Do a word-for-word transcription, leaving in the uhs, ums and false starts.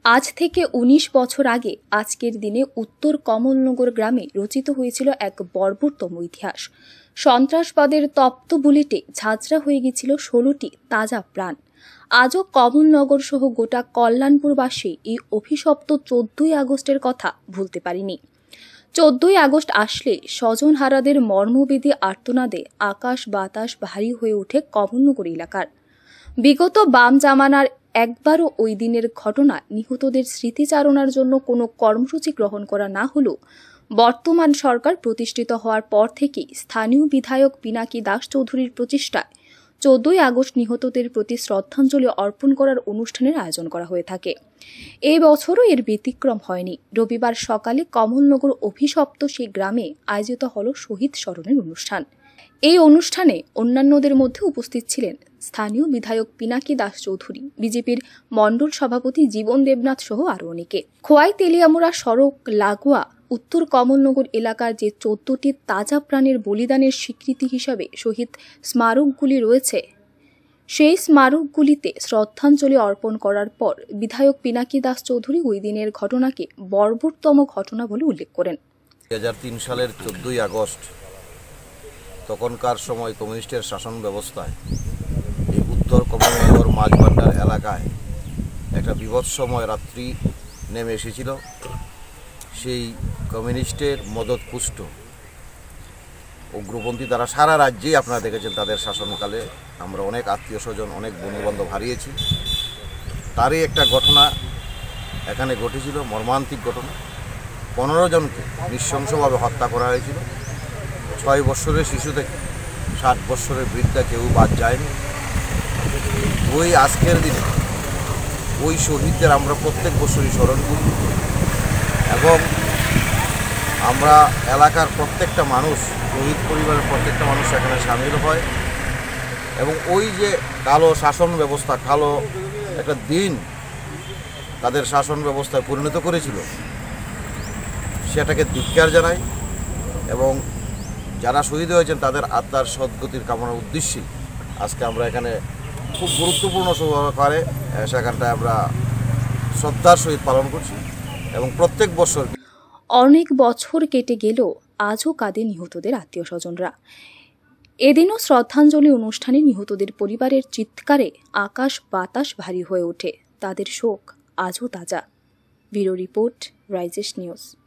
আজ থেকে উনিশ বছর আগে আজকের দিনে উত্তর কমলনগর গ্রামে রচিত হয়েছিল এক বর্বরতম ইতিহাস। সন্ত্রাসবাদের তপ্ত বুলেটে ঝাঁঝরা হয়ে গিয়েছিল ষোলোটি তাজা প্রাণ। আজও কমলনগর সহ গোটা কল্যাণপুরবাসী এই অভিশপ্ত চোদ্দই আগস্টের কথা ভুলতে পারেনি। চোদ্দই আগস্ট আসলে স্বজনহারাদের মর্মবেদী আর্তনাদে আকাশ বাতাস ভারী হয়ে ওঠে কমলনগর এলাকার। বিগত বাম জামানার একবারও ওই দিনের ঘটনা নিহতদের স্মৃতিচারণার জন্য কোনো কর্মসূচি গ্রহণ করা না হলেও বর্তমান সরকার প্রতিষ্ঠিত হওয়ার পর থেকেই স্থানীয় বিধায়ক পিনাকি দাস চৌধুরীর প্রচেষ্টায় চোদ্দই আগস্ট নিহতদের প্রতি শ্রদ্ধাঞ্জলি অর্পণ করার অনুষ্ঠানের আয়োজন করা হয়ে থাকে। এই বছরও এর ব্যতিক্রম হয়নি। রবিবার সকালে কমলনগর অভিশপ্ত সেই গ্রামে আয়োজিত হল শহীদ স্মরণের অনুষ্ঠান। এই অনুষ্ঠানে অন্যান্যদের মধ্যে উপস্থিত ছিলেন স্থানীয় বিধায়ক পিনাকি দাস চৌধুরী, বিজেপির মণ্ডল সভাপতি জীবন দেবনাথ সহ আরও অনেকে। খোয়াই তেলিয়ামুড়া সড়ক লাগোয়া উত্তর কমলনগর এলাকার যে চোদ্দটি তাজা প্রাণের বলিদানের স্বীকৃতি হিসাবে শহীদ স্মারকগুলি রয়েছে, সেই স্মারকগুলিতে শ্রদ্ধাঞ্জলি অর্পণ করার পর বিধায়ক পিনাকি দাস চৌধুরী ওই দিনের ঘটনাকে বর্বরতম ঘটনা বলে উল্লেখ করেন। দুই হাজার তিন সালের চোদ্দই আগস্ট তখনকার সময় কমিউনিস্টের শাসন ব্যবস্থায় এই উত্তর কমলনগর মাঝভান্ডার এলাকায় একটা বিভৎসময় রাত্রি নেমে এসেছিল। সেই কমিউনিস্টের মদতপুষ্ট উগ্রপন্থী দ্বারা সারা রাজ্যেই আপনারা দেখেছেন তাদের শাসনকালে আমরা অনেক আত্মীয় স্বজন অনেক বন্ধুবান্ধব হারিয়েছি। তারই একটা ঘটনা এখানে ঘটেছিল, মর্মান্তিক ঘটনা। পনেরো জনকে নৃশংসভাবে হত্যা করা হয়েছিল। ছয় বৎসরের শিশু থেকে ষাট বৎসরের বৃদ্ধা কেউ বাদ যায়নি। ওই আজকের দিনে ওই শহীদদের আমরা প্রত্যেক বছরই স্মরণ করি এবং আমরা এলাকার প্রত্যেকটা মানুষ, শহীদ পরিবারের প্রত্যেকটা মানুষ এখানে সামিল হয় এবং ওই যে কালো শাসন ব্যবস্থা, কালো একটা দিন তাদের শাসন ব্যবস্থায় পরিণত করেছিল, সেটাকে ধিক্কার জানাই এবং যারা শহীদ হয়েছেন তাদের আত্মার সদ্গতির কামনার উদ্দেশ্যেই আজকে আমরা এখানে খুব গুরুত্বপূর্ণ সহকারে সেখানটায় আমরা শ্রদ্ধার সহিত পালন করছি এবং প্রত্যেক বছর। অনেক বছর কেটে গেলেও আজও কাঁদে নিহতদের আত্মীয় স্বজনরা। এদিনও শ্রদ্ধাঞ্জলি অনুষ্ঠানে নিহতদের পরিবারের চিৎকারে আকাশ বাতাস ভারী হয়ে ওঠে। তাদের শোক আজও তাজা। Bureau report, rises news.